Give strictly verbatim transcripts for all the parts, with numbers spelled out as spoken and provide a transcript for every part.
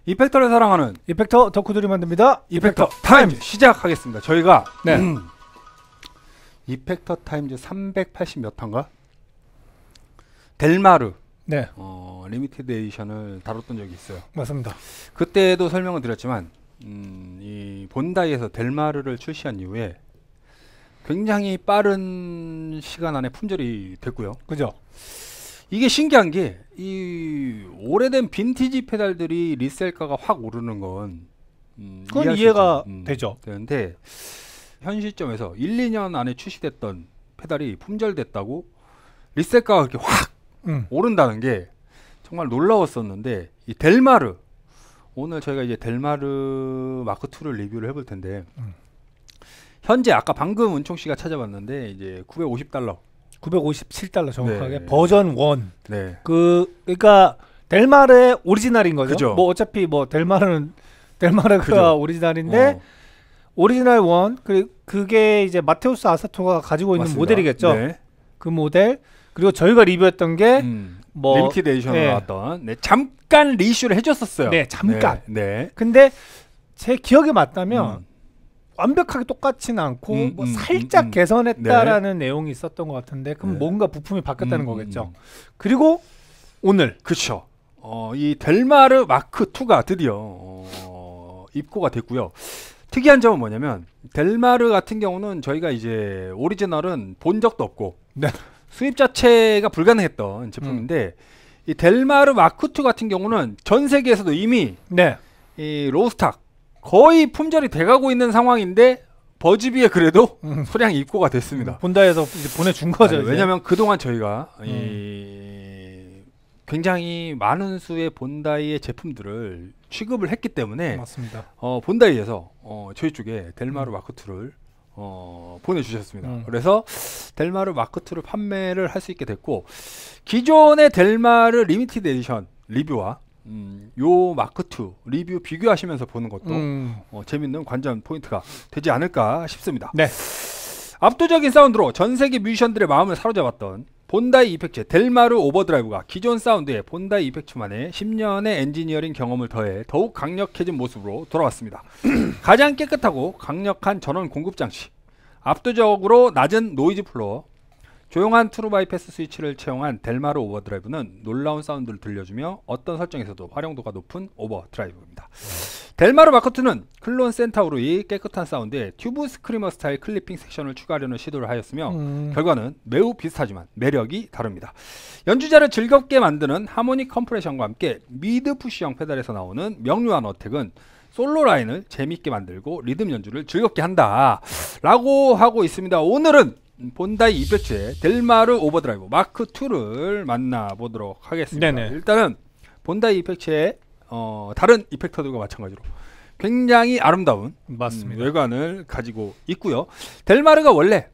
이펙터를 사랑하는 이펙터 덕후들이 만듭니다. 이펙터 타임즈 시작하겠습니다. 저희가 네. 음, 이펙터 타임즈 삼백팔십 몇 탄가? 델마르 네. 어, 리미티드 에디션을 다뤘던 적이 있어요. 맞습니다. 그때도 설명을 드렸지만 음, 이 본다이에서 델마르를 출시한 이후에 굉장히 빠른 시간 안에 품절이 됐고요. 그죠? 이게 신기한 게 이 오래된 빈티지 페달들이 리셀가가 확 오르는 건 음, 그건 이해가 음, 되죠. 되는데 현 시점에서 일, 이 년 안에 출시됐던 페달이 품절됐다고 리셀가가 그렇게 확 음. 오른다는 게 정말 놀라웠었는데 이 델마르 오늘 저희가 이제 델마르 마크 투를 리뷰를 해볼 텐데 음. 현재 아까 방금 은총 씨가 찾아봤는데 이제 구백오십 달러 구백오십칠 달러 정확하게 네. 버전 일. 네. 그 그러니까 델마르의 오리지널인 거죠. 그죠. 뭐 어차피 뭐 델마르는 델마르가 그죠. 오리지널인데 어, 오리지널 일 그 그게 이제 마테우스 아사토가 가지고 있는 맞습니다. 모델이겠죠. 네. 그 모델. 그리고 저희가 리뷰했던 게 음, 뭐 리미티드 에디션으로 네. 나왔던 네, 잠깐 리슈를 해줬었어요. 네, 잠깐. 네. 네. 근데 제 기억에 맞다면 음, 완벽하게 똑같지는 않고 음, 뭐 음, 살짝 음, 음. 개선했다라는 내용이 있었던 것 같은데 그럼 네. 뭔가 부품이 바뀌었다는 음, 거겠죠. 음. 그리고 오늘 그렇죠. 어, 이 델마르 마크 투가 드디어 어, 입고가 됐고요. 특이한 점은 뭐냐면 델마르 같은 경우는 저희가 이제 오리지널은 본 적도 없고 네. 수입 자체가 불가능했던 제품인데 이 델마르 마크 투 같은 경우는 전 세계에서도 이미 네. 이 로스탁 거의 품절이 돼가고 있는 상황인데 버즈비에 그래도 음. 소량 입고가 됐습니다. 본다에서 이제 보내준 거죠. 아니, 이제. 왜냐하면 그동안 저희가 음. 이 굉장히 많은 수의 본다이의 제품들을 취급을 했기 때문에 맞습니다. 어, 본다이에서 어, 저희 쪽에 델마르 음. 마크 투를 어, 보내주셨습니다. 음. 그래서 델마르 마크 투를 판매를 할 수 있게 됐고 기존의 델마르 리미티드 에디션 리뷰와 음, 요 마크 투 리뷰 비교하시면서 보는 것도 음. 어, 재밌는 관전 포인트가 되지 않을까 싶습니다. 네. 압도적인 사운드로 전 세계 뮤지션들의 마음을 사로잡았던 본다이 이펙츠의 델마르 오버드라이브가 기존 사운드에 본다이 이펙츠만의 십 년의 엔지니어링 경험을 더해 더욱 강력해진 모습으로 돌아왔습니다. 가장 깨끗하고 강력한 전원 공급 장치, 압도적으로 낮은 노이즈 플로어, 조용한 트루 바이패스 스위치를 채용한 델마르 오버드라이브는 놀라운 사운드를 들려주며 어떤 설정에서도 활용도가 높은 오버드라이브입니다. 델마르 마크 투는 클론 센타우르의 깨끗한 사운드에 튜브 스크리머 스타일 클리핑 섹션을 추가하려는 시도를 하였으며 음. 결과는 매우 비슷하지만 매력이 다릅니다. 연주자를 즐겁게 만드는 하모닉 컴프레션과 함께 미드 푸시형 페달에서 나오는 명료한 어택은 솔로 라인을 재밌게 만들고 리듬 연주를 즐겁게 한다 라고 하고 있습니다. 오늘은 본다이 이펙츠의 델마르 오버드라이브 마크 투를 만나보도록 하겠습니다. 네네. 일단은 본다이 이펙츠의 어, 다른 이펙터들과 마찬가지로 굉장히 아름다운 맞습니다. 음, 외관을 가지고 있고요. 델마르가 원래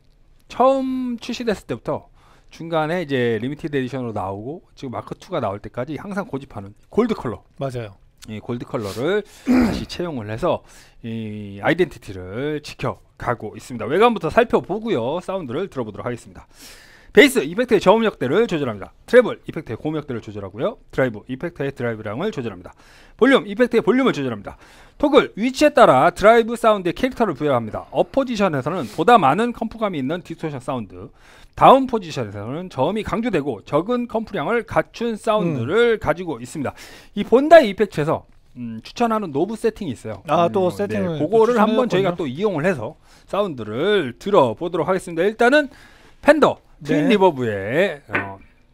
처음 출시됐을 때부터 중간에 이제 리미티드 에디션으로 나오고 지금 마크 투가 나올 때까지 항상 고집하는 골드 컬러, 맞아요. 이 골드 컬러를 다시 채용을 해서 이 아이덴티티를 지켜가고 있습니다. 외관부터 살펴보고요. 사운드를 들어보도록 하겠습니다. 베이스 이펙트의 저음역대를 조절합니다. 트래블 이펙트의 고음역대를 조절하고요. 드라이브 이펙트의 드라이브량을 조절합니다. 볼륨 이펙트의 볼륨을 조절합니다. 토글 위치에 따라 드라이브 사운드의 캐릭터를 부여합니다. 업 포지션에서는 보다 많은 컴프감이 있는 디스토션 사운드, 다운 포지션에서는 저음이 강조되고 적은 컴프량을 갖춘 사운드를 음. 가지고 있습니다. 이 본다이 이펙트에서 음, 추천하는 노브 세팅이 있어요. 아, 또 음, 세팅을 네, 그거를 또 한번 저희가 또 이용을 해서 사운드를 들어보도록 하겠습니다. 일단은 펜더 트윈 네. 리버브의 어,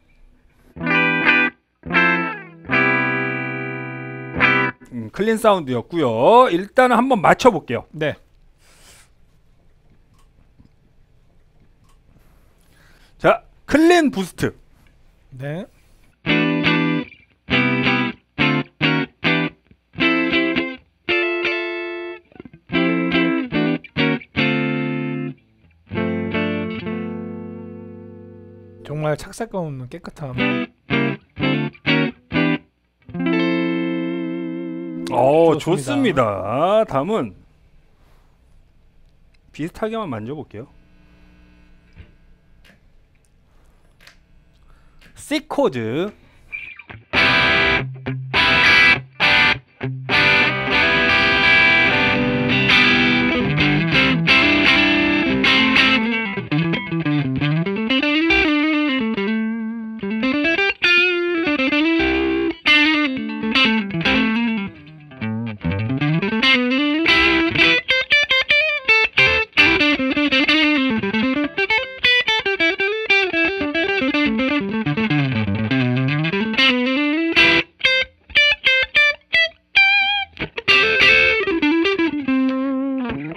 음, 클린 사운드였고요. 일단은 한번 맞춰볼게요. 네. 자, 클린 부스트. 네. 정말 착색감 없는 깨끗함. 어, 좋습니다. 좋습니다. 다음은 비슷하게만 만져볼게요. C 코드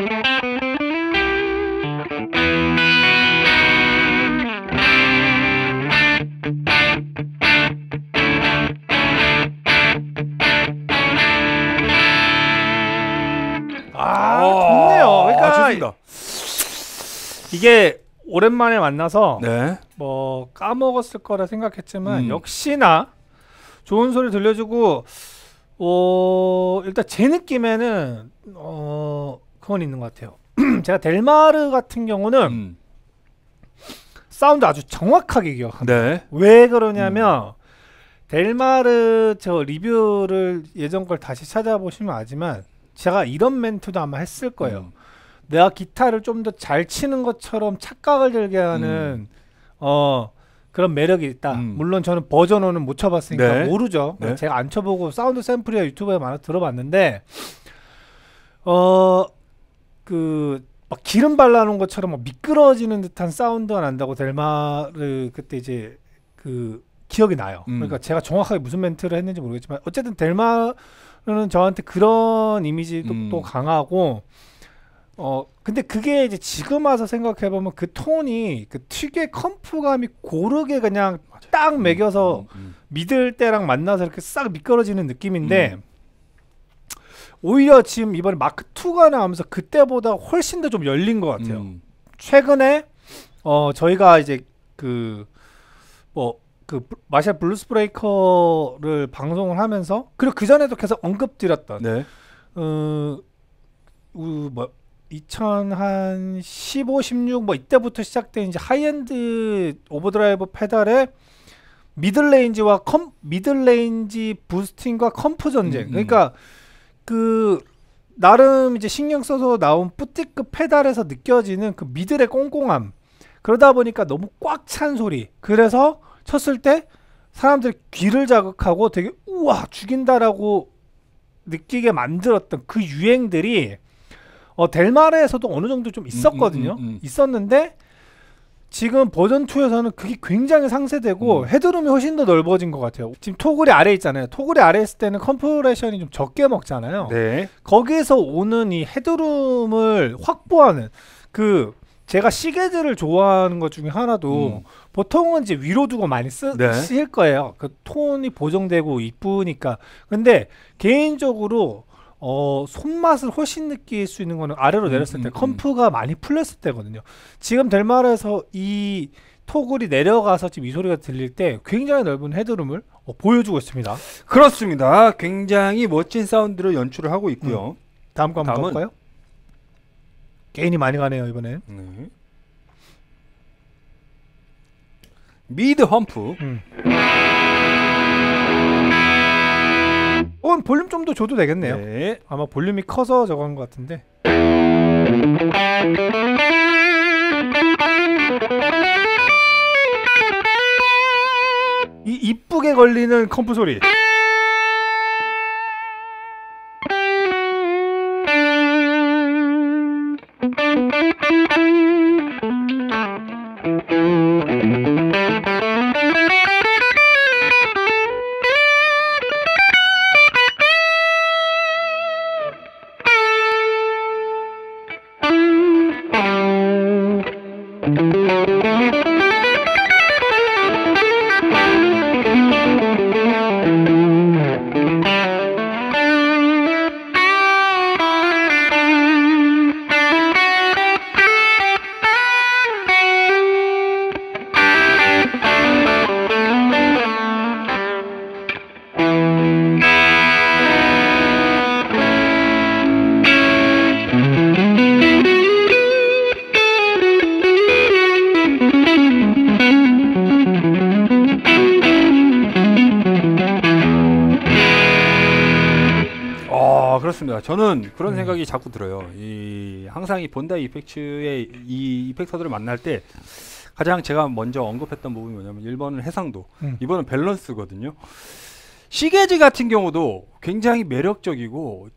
아, 어, 좋네요. 그러니까 아, 좋습니다. 이게 오랜만에 만나서 네. 뭐 까먹었을 거라 생각했지만 음. 역시나 좋은 소리 들려주고 어 일단 제 느낌에는 어 그건 있는 것 같아요. 제가 델마르 같은 경우는 음. 사운드 아주 정확하게 기억합니다. 네. 왜 그러냐면 델마르 저 리뷰를 예전 걸 다시 찾아보시면 알지만 제가 이런 멘트도 아마 했을 거예요. 음. 내가 기타를 좀 더 잘 치는 것처럼 착각을 들게 하는 어 그런 매력이 있다. 음. 물론 저는 버전오는 못 쳐봤으니까 네. 모르죠. 네. 제가 안 쳐보고 사운드 샘플이야 유튜브에 많아 들어봤는데 어 그 막 기름 발라놓은 것처럼 막 미끄러지는 듯한 사운드가 난다고 델마르 그때 이제 그 기억이 나요. 음. 그러니까 제가 정확하게 무슨 멘트를 했는지 모르겠지만 어쨌든 델마르는 저한테 그런 이미지도 음. 또 강하고 어 근데 그게 이제 지금 와서 생각해 보면 그 톤이 그 특유의 컴프감이 고르게 그냥 딱 매겨서 음, 음. 미들 때랑 만나서 이렇게 싹 미끄러지는 느낌인데 음. 오히려 지금 이번에 마크 투가 나오면서 그때보다 훨씬 더 좀 열린 것 같아요. 음. 최근에 어 저희가 이제 그 뭐 그 마샬 블루스 브레이커를 방송을 하면서 그리고 그 전에도 계속 언급드렸던 네. 어, 우, 뭐 이천십오, 십육 뭐 이때부터 시작된 이제 하이엔드 오버드라이브 페달의 미들레인지와 컴 미들레인지 부스팅과 컴프 전쟁. 음, 음. 그러니까 그 나름 이제 신경 써서 나온 뿌띠급 페달에서 느껴지는 그 미들의 꽁꽁함. 그러다 보니까 너무 꽉 찬 소리. 그래서 쳤을 때 사람들 귀를 자극하고 되게 우와 죽인다라고 느끼게 만들었던 그 유행들이 어 델마르에서도 어느 정도 좀 있었거든요. 음, 음, 음. 있었는데 지금 버전 투에서는 그게 굉장히 상쇄되고 음. 헤드룸이 훨씬 더 넓어진 것 같아요. 지금 토글이 아래 있잖아요. 토글이 아래 있을 때는 컴프레션이 좀 적게 먹잖아요. 네. 거기에서 오는 이 헤드룸을 확보하는 그 제가 시계들을 좋아하는 것 중에 하나도 음. 보통은 이제 위로 두고 많이 쓰, 네. 쓰일 거예요. 그 톤이 보정되고 이쁘니까. 근데 개인적으로 어 손맛을 훨씬 느낄 수 있는 거는 아래로 음, 내렸을 음, 때 음. 컴프가 많이 풀렸을 때거든요. 지금 델마르에서 이 토글이 내려가서 지금 이 소리가 들릴 때 굉장히 넓은 헤드룸을 어, 보여주고 있습니다. 그렇습니다. 굉장히 멋진 사운드를 연출을 하고 있고요. 다음 거 한번 다음은? 볼까요? 게인이 많이 가네요 이번엔. 네. 미드 험프. 음. 어, 볼륨 좀 더 줘도 되겠네요. 네. 아마 볼륨이 커서 저거 한 것 같은데. 이 이쁘게 걸리는 컴프 소리. 아, 그렇습니다. 저는 그런 음. 생각이 자꾸 들어요. 이 항상 이 본다이 이펙츠의 이 이펙터들을 만날 때 가장 제가 먼저 언급했던 부분이 뭐냐면 일 번은 해상도, 음. 이 번은 밸런스거든요. 시게지 같은 경우도 굉장히 매력적이고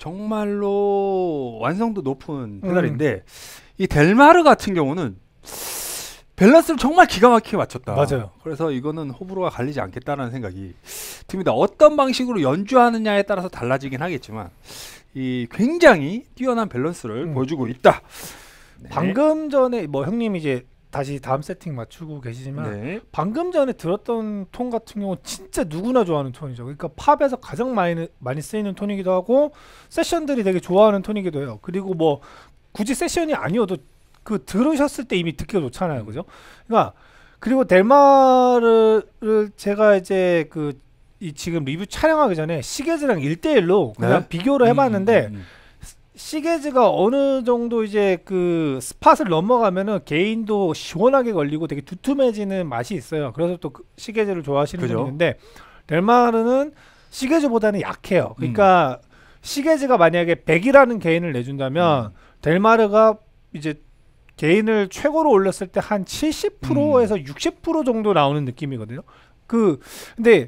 정말로 완성도 높은 페달인데 이 델마르 같은 경우는 밸런스를 정말 기가 막히게 맞췄다. 맞아요. 그래서 이거는 호불호가 갈리지 않겠다라는 생각이 듭니다. 어떤 방식으로 연주하느냐에 따라서 달라지긴 하겠지만 이 굉장히 뛰어난 밸런스를 음. 보여주고 있다. 네. 방금 전에 뭐 형님 이제 다시 다음 세팅 맞추고 계시지만 네. 방금 전에 들었던 톤 같은 경우 진짜 누구나 좋아하는 톤이죠. 그러니까 팝에서 가장 많이 많이 쓰이는 톤이기도 하고 세션들이 되게 좋아하는 톤이기도 해요. 그리고 뭐 굳이 세션이 아니어도 그 들으셨을 때 이미 듣기가 좋잖아요, 그죠? 그러니까 그리고 델마를 제가 이제 그 이 지금 리뷰 촬영하기 전에 시게즈랑 일 대일로 그냥 네? 비교를 해봤는데 음, 음, 시게즈가 어느 정도 이제 그 스팟을 넘어가면은 게인도 시원하게 걸리고 되게 두툼해지는 맛이 있어요. 그래서 또 그 시게즈를 좋아하시는 그죠? 분이 있는데 델마르는 시게즈보다는 약해요. 그러니까 음. 시게즈가 만약에 백이라는 게인을 내준다면 음. 델마르가 이제 게인을 최고로 올렸을 때 한 칠십 퍼센트에서 음. 육십 퍼센트 정도 나오는 느낌이거든요. 그 근데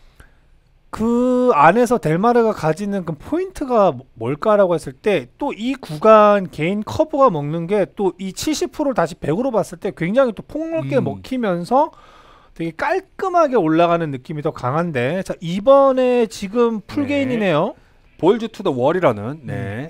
그 안에서 델마르가 가지는 그 포인트가 뭘까라고 했을 때 또 이 구간 개인 커브가 먹는 게 또 이 칠십 퍼센트를 다시 백으로 봤을 때 굉장히 또 폭넓게 음. 먹히면서 되게 깔끔하게 올라가는 느낌이 더 강한데 자 이번에 지금 풀게인이네요. 네. 볼즈 투 더 월이라는 네.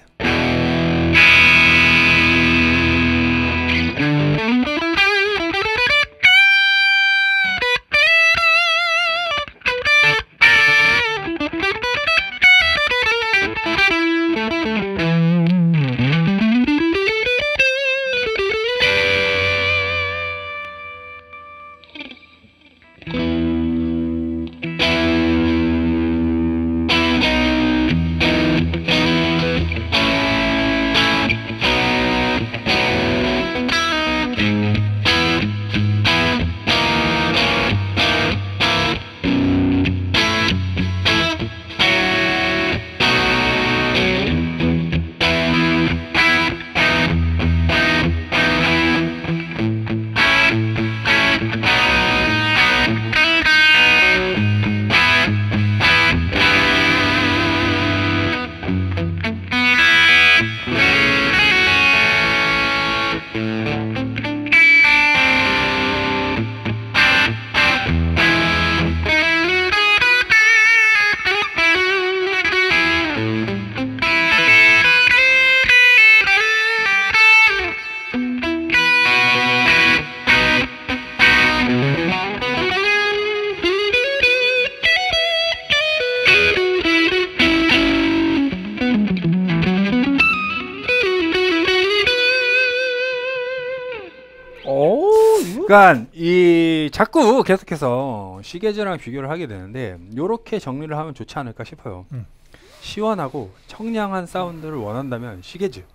그러니까 이 자꾸 계속해서 시게즈랑 비교를 하게 되는데 요렇게 정리를 하면 좋지 않을까 싶어요. 음. 시원하고 청량한 사운드를 원한다면 시게즈,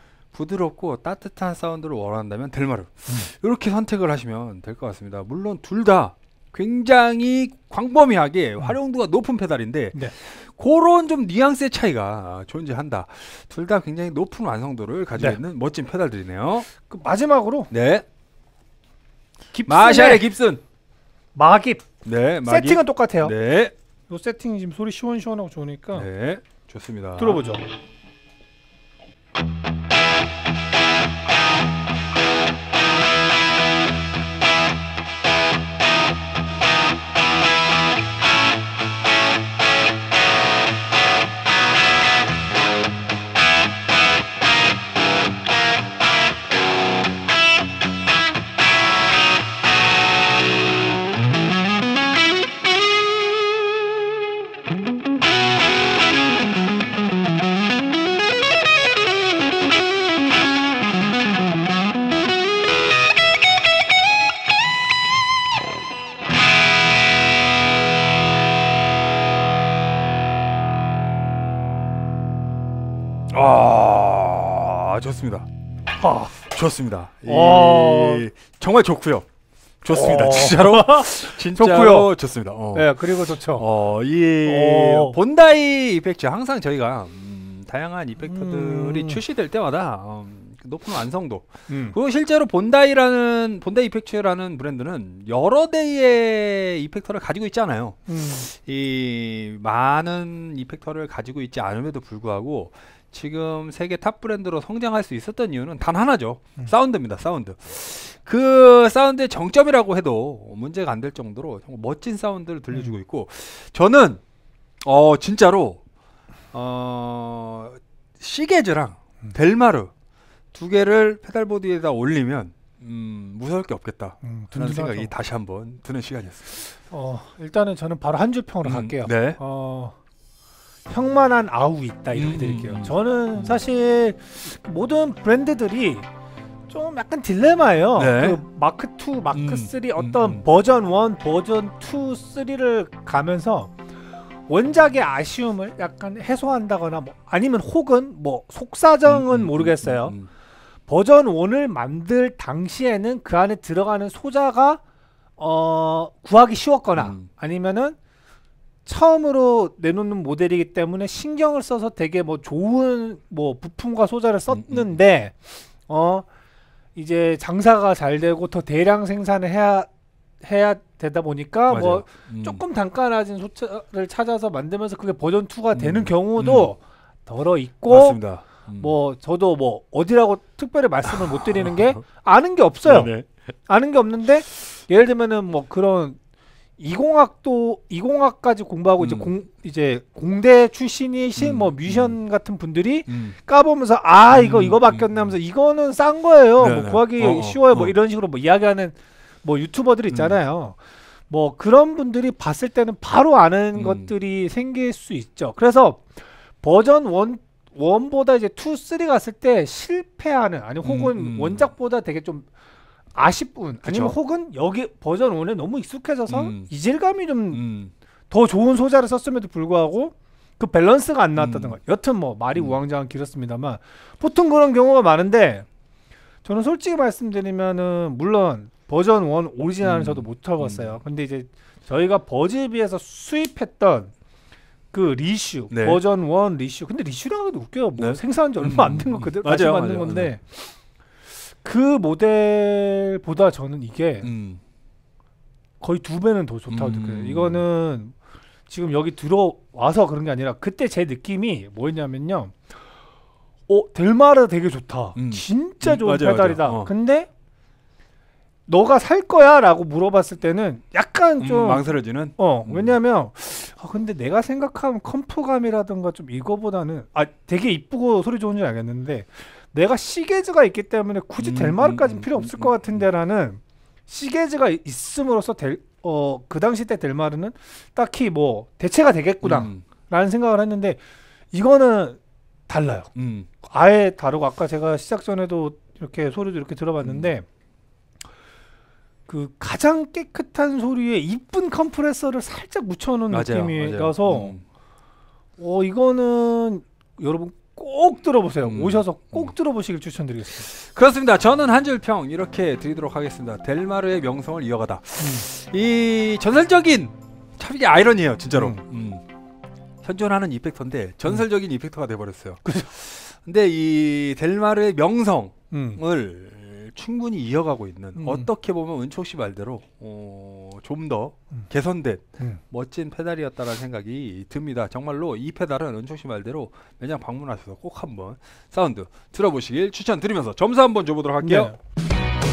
부드럽고 따뜻한 사운드를 원한다면 델마르, 음. 이렇게 선택을 하시면 될 것 같습니다. 물론 둘 다 굉장히 광범위하게 음. 활용도가 높은 페달인데 네. 그런 좀 뉘앙스의 차이가 존재한다. 둘 다 굉장히 높은 완성도를 가지고 네. 있는 멋진 페달들이네요. 그 마지막으로 네. 마샬의 깁슨 마깁. 네, 마깁. 세팅은 똑같아요. 네. 요 세팅이 지금 소리 시원시원하고 좋으니까. 네, 좋습니다. 들어보죠. 아, 좋습니다. 아, 좋습니다. 어... 이... 정말 좋고요. 좋습니다. 어... 진짜로 진짜로 좋고요. 좋습니다. 어. 네, 그리고 좋죠. 어, 이 어... 본다이 이펙트 항상 저희가 음, 다양한 이펙터들이 음... 출시될 때마다 음, 높은 완성도. 음. 그리고 실제로 본다이라는 본다이 이펙트라는 브랜드는 여러 대의 이펙터를 가지고 있잖아요. 음. 이 많은 이펙터를 가지고 있지 않음에도 불구하고 지금 세계 탑 브랜드로 성장할 수 있었던 이유는 단 하나죠. 음. 사운드입니다. 사운드. 그 사운드의 정점이라고 해도 문제가 안 될 정도로 정말 멋진 사운드를 들려주고 음. 있고, 저는 어 진짜로 어 시게즈랑 음. 델마르 두 개를 페달보드에다 올리면 음, 무서울 게 없겠다 음, 라는 든든하죠. 생각이 다시 한번 드는 시간이었어요. 어, 일단은 저는 바로 한 줄 평으로 음, 갈게요. 네. 어, 형만한 아우 있다 이렇게 음, 드릴게요. 음. 저는 사실 모든 브랜드들이 좀 약간 딜레마예요. 네. 그 마크 투, 마크 음, 쓰리 음, 어떤 음. 버전 일, 버전 이, 삼를 가면서 원작의 아쉬움을 약간 해소한다거나 뭐 아니면 혹은 뭐 속사정은 음, 음, 모르겠어요. 음, 음. 버전 일을 만들 당시에는 그 안에 들어가는 소자가 어 구하기 쉬웠거나 음. 아니면은 처음으로 내놓는 모델이기 때문에 신경을 써서 되게 뭐 좋은 뭐 부품과 소자를 썼는데 어 이제 장사가 잘 되고 더 대량 생산을 해야 해야 되다 보니까 맞아요. 뭐 음. 조금 단가 낮은 소자를 찾아서 만들면서 그게 버전 이가 음. 되는 경우도 덜어 있고 맞습니다. 음. 뭐 저도 뭐 어디라고 특별히 말씀을 못 드리는 게 아는 게 없어요. 네네. 아는 게 없는데 예를 들면은 뭐 그런 이공학도 이공학까지 공부하고 음. 이제 공 이제 공대 출신이신 음, 뭐 뮤지션 같은 분들이 음. 까보면서 아 이거 음, 이거 바뀌었네 하면서 이거는 싼 거예요. 네네. 뭐 구하기 어, 어, 쉬워요. 뭐 어. 이런 식으로 뭐 이야기하는 뭐 유튜버들 있잖아요. 뭐 그런 분들이 봤을 때는 바로 아는 음. 것들이 생길 수 있죠. 그래서 버전 일 원보다 이제 이, 삼 갔을 때 실패하는 아니 혹은 음, 음. 원작보다 되게 좀 아쉽군 아니면 그쵸. 혹은 여기 버전 일에 너무 익숙해져서 음. 이질감이 좀 더 음. 좋은 소자를 썼음에도 불구하고 그 밸런스가 안 나왔다든가 음. 여튼 뭐 말이 음. 우왕좌왕 길었습니다만 보통 그런 경우가 많은데 저는 솔직히 말씀드리면은 물론 버전 일 오리지널은 음. 저도 못 타봤어요. 근데 이제 저희가 버즈비에서 수입했던 그 리슈 네. 버전 일 리슈 근데 리슈라고 해도 웃겨요. 뭐 네. 생산한 지 얼마 안 된 거 음. 그대로 맞아요, 다시 만든 맞아요. 건데 그 모델보다 저는 이게 음. 거의 두 배는 더 좋다고 음. 느껴요. 이거는 지금 여기 들어와서 그런 게 아니라 그때 제 느낌이 뭐였냐면요. 어 델마르 되게 좋다. 음. 진짜 음, 좋은 맞아요, 페달이다. 맞아요. 어. 근데 너가 살 거야? 라고 물어봤을 때는 약간 좀 음, 망설여지는. 어 음. 왜냐면 아 근데 내가 생각하면 컴프감이라든가 좀 이거보다는 아 되게 이쁘고 소리 좋은 줄 알겠는데 내가 시게즈가 있기 때문에 굳이 음, 델마르까지는 음, 필요 음, 없을 음, 것 같은데라는 시게즈가 있음으로써 델, 어, 그 당시 때 델마르는 딱히 뭐 대체가 되겠구나 음. 라는 생각을 했는데 이거는 달라요. 음. 아예 다르고 아까 제가 시작 전에도 이렇게 소리도 이렇게 들어봤는데 그 가장 깨끗한 소리에 이쁜 컴프레서를 살짝 묻혀놓은 맞아요, 느낌이라서 맞아요. 음. 어 이거는 여러분 꼭 들어보세요. 음. 오셔서 꼭 들어보시길 추천드리겠습니다. 그렇습니다. 저는 한 줄 평 이렇게 드리도록 하겠습니다. 델마르의 명성을 이어가다. 이 전설적인 참 이게 아이러니해요, 진짜로. 음. 음. 현존하는 이펙터인데 전설적인 이펙터가 돼버렸어요. 그죠. 근데 이 델마르의 명성을 음. 충분히 이어가고 있는 음. 어떻게 보면 은촉 씨 말대로 어, 좀 더 음. 개선된 음. 멋진 페달이었다라는 생각이 듭니다. 정말로 이 페달은 은촉 씨 말대로 매장 방문하셔서 꼭 한번 사운드 들어보시길 추천드리면서 점수 한번 줘보도록 할게요. 네.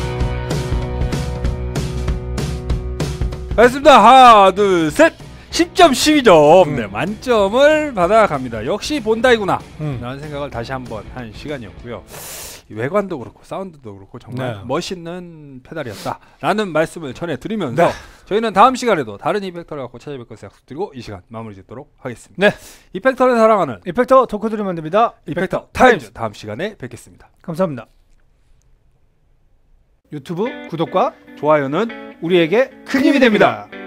알겠습니다. 하나 둘 셋 십 점 십이 점 음. 네, 만점을 받아갑니다. 역시 본다이구나 음. 라는 생각을 다시 한번 한 시간이었고요. 이 외관도 그렇고 사운드도 그렇고 정말 네. 멋있는 페달이었다 라는 말씀을 전해드리면서 네. 저희는 다음 시간에도 다른 이펙터를 갖고 찾아뵐 것을 약속드리고 이 시간 마무리 짓도록 하겠습니다. 네. 이펙터를 사랑하는 이펙터 덕후들이 만듭니다. 이펙터 타임즈 다음 시간에 뵙겠습니다. 감사합니다. 유튜브 구독과 좋아요는 우리에게 큰 힘이 됩니다.